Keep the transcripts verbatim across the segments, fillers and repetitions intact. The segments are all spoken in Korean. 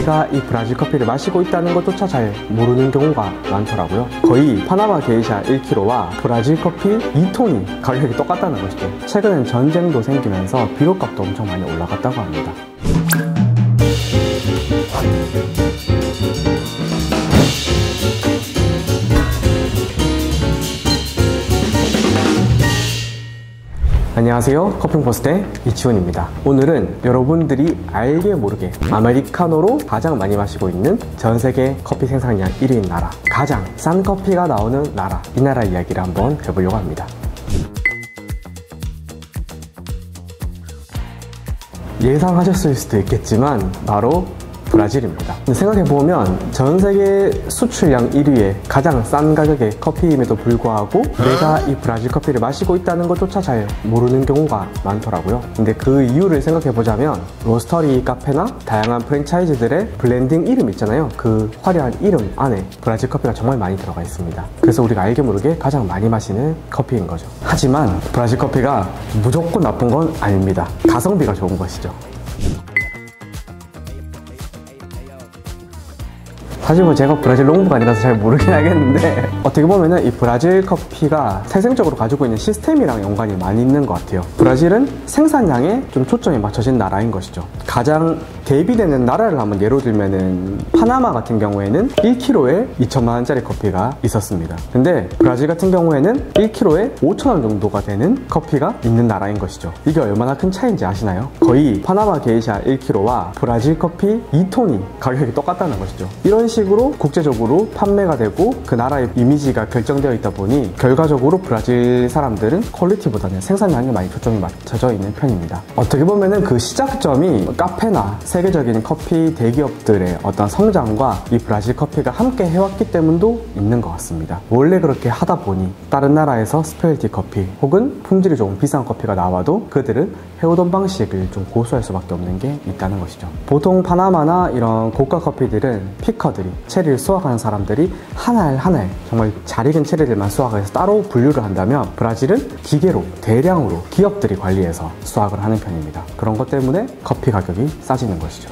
내가 이 브라질 커피를 마시고 있다는 것조차 잘 모르는 경우가 많더라고요. 거의 파나마 게이샤 일 킬로그램와 브라질 커피 이 톤이 가격이 똑같다는 것이죠. 최근엔 전쟁도 생기면서 비료값도 엄청 많이 올라갔다고 합니다. 안녕하세요, 커피포스트의 이치훈입니다. 오늘은 여러분들이 알게 모르게 아메리카노로 가장 많이 마시고 있는 전세계 커피 생산량 일 위인 나라, 가장 싼 커피가 나오는 나라, 이 나라 이야기를 한번 해보려고 합니다. 예상하셨을 수도 있겠지만 바로 브라질입니다. 생각해보면 전세계 수출량 일 위에 가장 싼 가격의 커피임에도 불구하고 내가 이 브라질 커피를 마시고 있다는 것조차 잘 모르는 경우가 많더라고요. 근데 그 이유를 생각해보자면 로스터리 카페나 다양한 프랜차이즈들의 블렌딩 이름 있잖아요. 그 화려한 이름 안에 브라질 커피가 정말 많이 들어가 있습니다. 그래서 우리가 알게 모르게 가장 많이 마시는 커피인 거죠. 하지만 브라질 커피가 무조건 나쁜 건 아닙니다. 가성비가 좋은 것이죠. 사실 뭐 제가 브라질 농부가 아니라서 잘 모르긴 하겠는데 어떻게 보면은 이 브라질 커피가 태생적으로 가지고 있는 시스템이랑 연관이 많이 있는 것 같아요. 브라질은 생산량에 좀 초점이 맞춰진 나라인 것이죠. 가장 대비되는 나라를 한번 예로 들면은 파나마 같은 경우에는 일 킬로그램에 이천만 원짜리 커피가 있었습니다. 근데 브라질 같은 경우에는 일 킬로그램에 오천 원 정도가 되는 커피가 있는 나라인 것이죠. 이게 얼마나 큰 차이인지 아시나요? 거의 파나마 게이샤 일 킬로그램와 브라질 커피 이 톤이 가격이 똑같다는 것이죠. 이런 식으로 국제적으로 판매가 되고 그 나라의 이미지가 결정되어 있다 보니 결과적으로 브라질 사람들은 퀄리티보다는 생산량에 많이 초점이 맞춰져 있는 편입니다. 어떻게 보면은 그 시작점이 카페나 세계적인 커피 대기업들의 어떤 성장과 이 브라질 커피가 함께 해왔기 때문도 있는 것 같습니다. 원래 그렇게 하다 보니 다른 나라에서 스페셜티 커피 혹은 품질이 조금 비싼 커피가 나와도 그들은 해오던 방식을 좀 고수할 수밖에 없는 게 있다는 것이죠. 보통 파나마나 이런 고가 커피들은 피커들이 체리를 수확하는 사람들이 한 알 한 알 정말 잘 익은 체리들만 수확해서 따로 분류를 한다면 브라질은 기계로 대량으로 기업들이 관리해서 수확을 하는 편입니다. 그런 것 때문에 커피 가격이 싸지는 것이죠.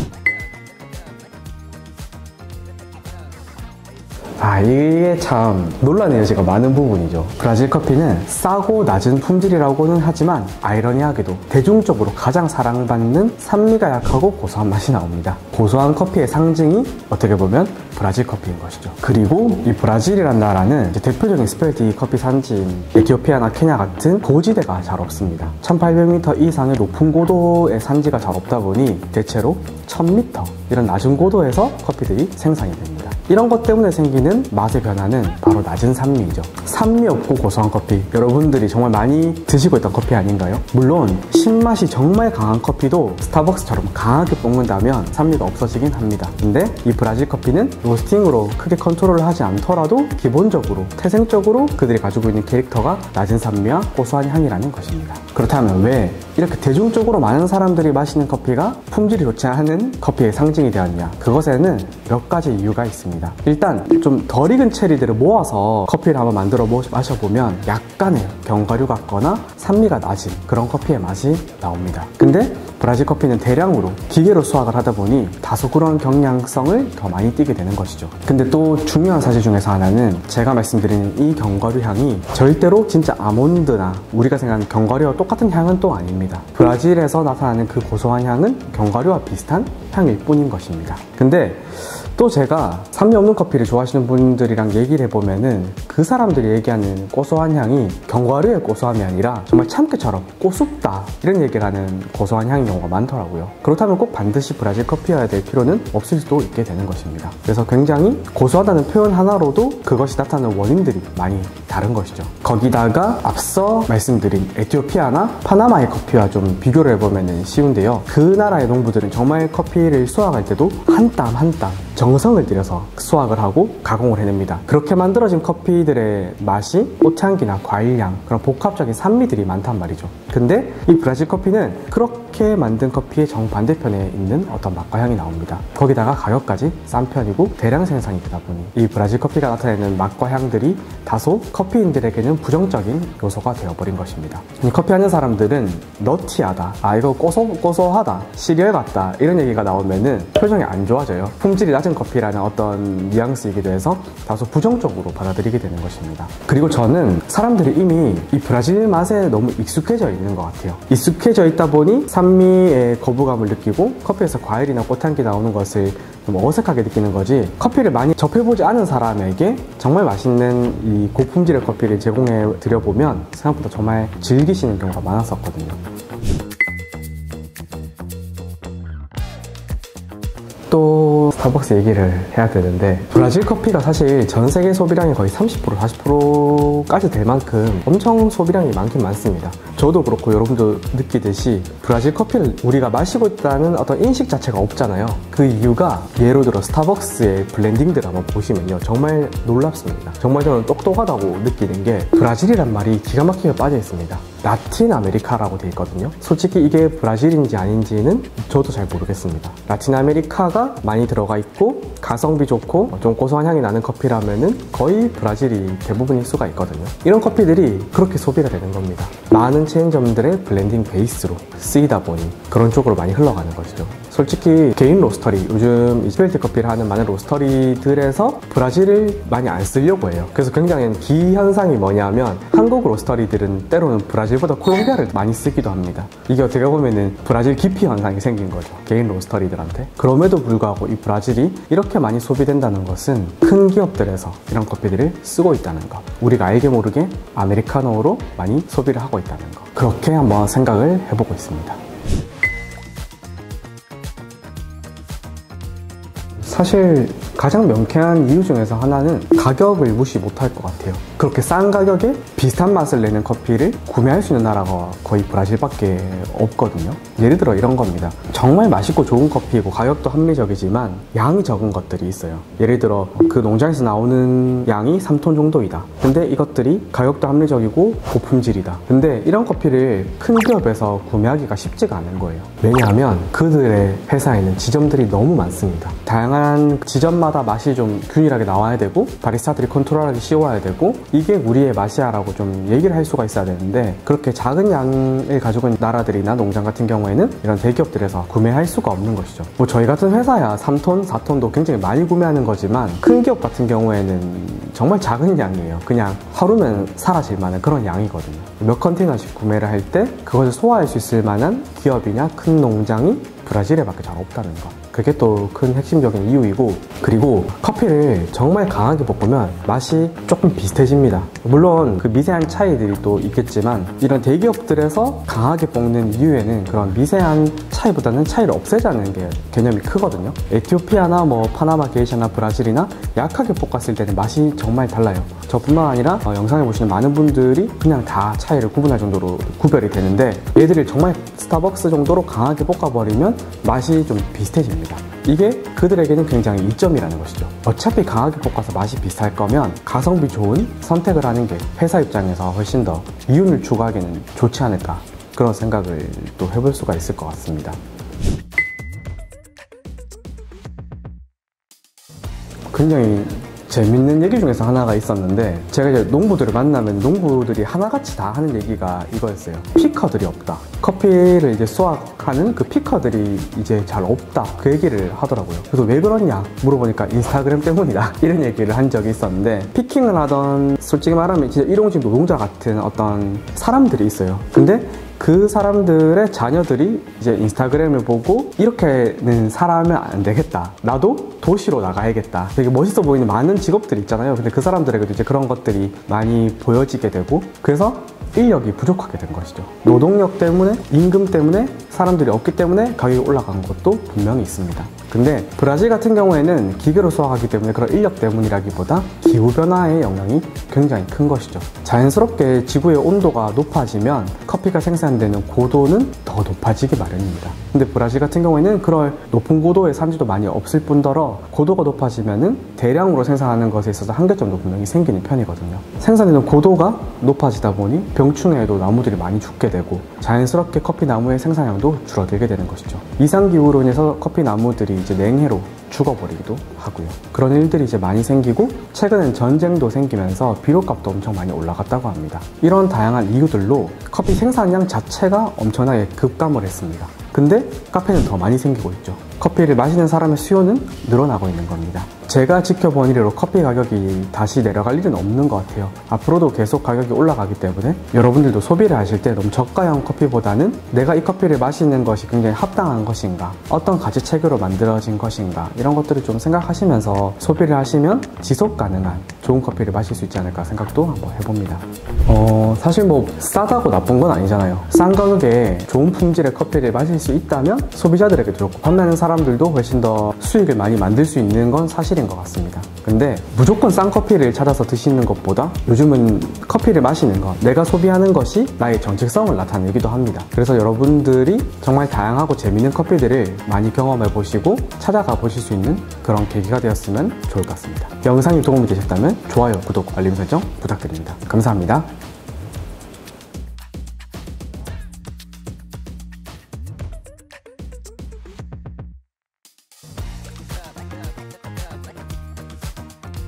아, 이게 참 논란의 여지가 많은 부분이죠. 브라질 커피는 싸고 낮은 품질이라고는 하지만 아이러니하게도 대중적으로 가장 사랑받는 산미가 약하고 고소한 맛이 나옵니다. 고소한 커피의 상징이 어떻게 보면 브라질 커피인 것이죠. 그리고 이 브라질이란 나라는 이제 대표적인 스페셜티 커피 산지인 에티오피아나 케냐 같은 고지대가 잘 없습니다. 천팔백 미터 이상의 높은 고도의 산지가 잘 없다 보니 대체로 천 미터 이런 낮은 고도에서 커피들이 생산이 됩니다. 이런 것 때문에 생기는 맛의 변화는 바로 낮은 산미이죠. 산미 없고 고소한 커피, 여러분들이 정말 많이 드시고 있던 커피 아닌가요? 물론 신맛이 정말 강한 커피도 스타벅스처럼 강하게 볶는다면 산미가 없어지긴 합니다. 근데 이 브라질 커피는 로스팅으로 크게 컨트롤을 하지 않더라도 기본적으로 태생적으로 그들이 가지고 있는 캐릭터가 낮은 산미와 고소한 향이라는 것입니다. 그렇다면 왜 이렇게 대중적으로 많은 사람들이 마시는 커피가 품질이 좋지 않은 커피의 상징이 되었냐? 그것에는 몇 가지 이유가 있습니다. 일단 좀 덜 익은 체리들을 모아서 커피를 한번 만들어 마셔보면 약간의 견과류 같거나 산미가 낮은 그런 커피의 맛이 나옵니다. 근데 브라질 커피는 대량으로 기계로 수확을 하다 보니 다소 그런 경량성을 더 많이 띠게 되는 것이죠. 근데 또 중요한 사실 중에서 하나는 제가 말씀드리는 이 견과류 향이 절대로 진짜 아몬드나 우리가 생각하는 견과류와 똑같은 향은 또 아닙니다. 브라질에서 나타나는 그 고소한 향은 견과류와 비슷한 향일 뿐인 것입니다. 근데 또 제가 산미 없는 커피를 좋아하시는 분들이랑 얘기를 해보면은 그 사람들이 얘기하는 고소한 향이 견과류의 고소함이 아니라 정말 참깨처럼 고소다 이런 얘기를 하는 고소한 향인 경우가 많더라고요. 그렇다면 꼭 반드시 브라질 커피여야 될 필요는 없을 수도 있게 되는 것입니다. 그래서 굉장히 고소하다는 표현 하나로도 그것이 나타나는 원인들이 많이 다른 것이죠. 거기다가 앞서 말씀드린 에티오피아나 파나마의 커피와 좀 비교를 해보면 쉬운데요. 그 나라의 농부들은 정말 커피를 수확할 때도 한 땀 한 땀 정성을 들여서 수확을 하고 가공을 해냅니다. 그렇게 만들어진 커피들의 맛이 꽃향기나 과일향 그런 복합적인 산미들이 많단 말이죠. 근데 이 브라질 커피는 그렇게 이렇게 만든 커피의 정반대편에 있는 어떤 맛과 향이 나옵니다. 거기다가 가격까지 싼 편이고 대량 생산이 되다 보니 이 브라질 커피가 나타내는 맛과 향들이 다소 커피인들에게는 부정적인 요소가 되어버린 것입니다. 이 커피 하는 사람들은 너티하다, 아 이거 고소, 고소하다, 시리얼 같다 이런 얘기가 나오면은 표정이 안 좋아져요. 품질이 낮은 커피라는 어떤 뉘앙스이기도 해서 다소 부정적으로 받아들이게 되는 것입니다. 그리고 저는 사람들이 이미 이 브라질 맛에 너무 익숙해져 있는 것 같아요. 익숙해져 있다 보니 산미의 거부감을 느끼고 커피에서 과일이나 꽃향기 나오는 것을 좀 어색하게 느끼는 거지, 커피를 많이 접해보지 않은 사람에게 정말 맛있는 이 고품질의 커피를 제공해 드려보면 생각보다 정말 즐기시는 경우가 많았었거든요. 또 스타벅스 얘기를 해야 되는데, 브라질 커피가 사실 전 세계 소비량의 거의 삼십 퍼센트, 사십 퍼센트까지 될 만큼 엄청 소비량이 많긴 많습니다. 저도 그렇고 여러분도 느끼듯이 브라질 커피를 우리가 마시고 있다는 어떤 인식 자체가 없잖아요. 그 이유가 예로 들어 스타벅스의 블렌딩들 한번 보시면요, 정말 놀랍습니다. 정말 저는 똑똑하다고 느끼는 게, 브라질이란 말이 기가 막히게 빠져 있습니다. 라틴 아메리카라고 되어 있거든요. 솔직히 이게 브라질인지 아닌지는 저도 잘 모르겠습니다. 라틴 아메리카가 많이 들어가 있고 가성비 좋고 좀 고소한 향이 나는 커피라면은 거의 브라질이 대부분일 수가 있거든요. 이런 커피들이 그렇게 소비가 되는 겁니다. 많은 체인점들의 블렌딩 베이스로 쓰이다 보니 그런 쪽으로 많이 흘러가는 것이죠. 솔직히 개인 로스터리, 요즘 스페셜티 커피를 하는 많은 로스터리들에서 브라질을 많이 안 쓰려고 해요. 그래서 굉장히 기현상이 뭐냐면, 한국 로스터리들은 때로는 브라질보다 콜롬비아를 많이 쓰기도 합니다. 이게 어떻게 보면은 브라질 기피 현상이 생긴 거죠, 개인 로스터리들한테. 그럼에도 불구하고 이 브라질이 이렇게 많이 소비된다는 것은 큰 기업들에서 이런 커피들을 쓰고 있다는 것, 우리가 알게 모르게 아메리카노로 많이 소비를 하고 있다는 것, 그렇게 한번 생각을 해보고 있습니다. 사실 가장 명쾌한 이유 중에서 하나는 가격을 무시 못할 것 같아요. 그렇게 싼 가격에 비슷한 맛을 내는 커피를 구매할 수 있는 나라가 거의 브라질밖에 없거든요. 예를 들어 이런 겁니다. 정말 맛있고 좋은 커피이고 가격도 합리적이지만 양이 적은 것들이 있어요. 예를 들어 그 농장에서 나오는 양이 삼 톤 정도이다. 근데 이것들이 가격도 합리적이고 고품질이다. 근데 이런 커피를 큰 기업에서 구매하기가 쉽지가 않은 거예요. 왜냐하면 그들의 회사에는 지점들이 너무 많습니다. 다양한 지점마다 맛이 좀 균일하게 나와야 되고, 바리스타들이 컨트롤하기 쉬워야 되고, 이게 우리의 맛이야 라고 좀 얘기를 할 수가 있어야 되는데, 그렇게 작은 양을 가지고 있는 나라들이나 농장 같은 경우에는 이런 대기업들에서 구매할 수가 없는 것이죠. 뭐 저희 같은 회사야 삼 톤, 사 톤도 굉장히 많이 구매하는 거지만, 큰 기업 같은 경우에는 정말 작은 양이에요. 그냥 하루면 사라질 만한 그런 양이거든요. 몇 컨테이너씩 구매를 할 때 그것을 소화할 수 있을 만한 기업이냐 큰 농장이 브라질에 밖에 잘 없다는 거, 그게 또 큰 핵심적인 이유이고, 그리고 커피를 정말 강하게 볶으면 맛이 조금 비슷해집니다. 물론 그 미세한 차이들이 또 있겠지만, 이런 대기업들에서 강하게 볶는 이유에는 그런 미세한 차이보다는 차이를 없애자는 게 개념이 크거든요. 에티오피아나 뭐 파나마 게이샤나 브라질이나 약하게 볶았을 때는 맛이 정말 달라요. 저뿐만 아니라 어, 영상에 보시는 많은 분들이 그냥 다 차이를 구분할 정도로 구별이 되는데, 얘들을 정말 스타벅스 정도로 강하게 볶아버리면 맛이 좀 비슷해집니다. 이게 그들에게는 굉장히 이점이라는 것이죠. 어차피 강하게 볶아서 맛이 비슷할 거면 가성비 좋은 선택을 하는 게 회사 입장에서 훨씬 더 이윤을 추구하기는 좋지 않을까, 그런 생각을 또 해볼 수가 있을 것 같습니다. 굉장히 재밌는 얘기 중에서 하나가 있었는데, 제가 이제 농부들을 만나면 농부들이 하나같이 다 하는 얘기가 이거였어요. 피커들이 없다. 커피를 이제 수확하는 그 피커들이 이제 잘 없다, 그 얘기를 하더라고요. 그래서 왜 그러냐 물어보니까 인스타그램 때문이다, 이런 얘기를 한 적이 있었는데, 피킹을 하던, 솔직히 말하면 진짜 일용직 노동자 같은 어떤 사람들이 있어요. 근데 그 사람들의 자녀들이 이제 인스타그램을 보고 이렇게는 살아면 안 되겠다, 나도 도시로 나가야겠다, 되게 멋있어 보이는 많은 직업들이 있잖아요. 근데 그 사람들에게도 이제 그런 것들이 많이 보여지게 되고, 그래서 인력이 부족하게 된 것이죠. 노동력 때문에, 임금 때문에, 사람들이 없기 때문에 가격이 올라간 것도 분명히 있습니다. 근데 브라질 같은 경우에는 기계로 수확하기 때문에 그런 인력 때문이라기보다 기후변화의 영향이 굉장히 큰 것이죠. 자연스럽게 지구의 온도가 높아지면 커피가 생산되는 고도는 더 높아지기 마련입니다. 근데 브라질 같은 경우에는 그럴 높은 고도의 산지도 많이 없을 뿐더러 고도가 높아지면은 대량으로 생산하는 것에 있어서 한계점도 분명히 생기는 편이거든요. 생산되는 고도가 높아지다 보니 병충해에도 나무들이 많이 죽게 되고 자연스럽게 커피 나무의 생산량도 줄어들게 되는 것이죠. 이상기후로 인해서 커피 나무들이 이제 냉해로 죽어버리기도 하고요. 그런 일들이 이제 많이 생기고 최근엔 전쟁도 생기면서 비료값도 엄청 많이 올라갔다고 합니다. 이런 다양한 이유들로 커피 생산량 자체가 엄청나게 급감을 했습니다. 근데 카페는 더 많이 생기고 있죠. 커피를 마시는 사람의 수요는 늘어나고 있는 겁니다. 제가 지켜본 이래로 커피 가격이 다시 내려갈 일은 없는 것 같아요. 앞으로도 계속 가격이 올라가기 때문에 여러분들도 소비를 하실 때 너무 저가형 커피보다는 내가 이 커피를 마시는 것이 굉장히 합당한 것인가, 어떤 가치체계로 만들어진 것인가, 이런 것들을 좀 생각하시면서 소비를 하시면 지속 가능한 좋은 커피를 마실 수 있지 않을까 생각도 한번 해봅니다. 어, 사실 뭐 싸다고 나쁜 건 아니잖아요. 싼 가격에 좋은 품질의 커피를 마실 수 있다면 소비자들에게도 좋고 판매하는 사람들도 훨씬 더 수익을 많이 만들 수 있는 건 사실인 것 같습니다. 근데 무조건 싼 커피를 찾아서 드시는 것보다 요즘은 커피를 마시는 것, 내가 소비하는 것이 나의 정체성을 나타내기도 합니다. 그래서 여러분들이 정말 다양하고 재미있는 커피들을 많이 경험해 보시고 찾아가 보실 수 있는 그런 계기가 되었으면 좋을 것 같습니다. 영상이 도움이 되셨다면 좋아요, 구독, 알림 설정 부탁드립니다. 감사합니다.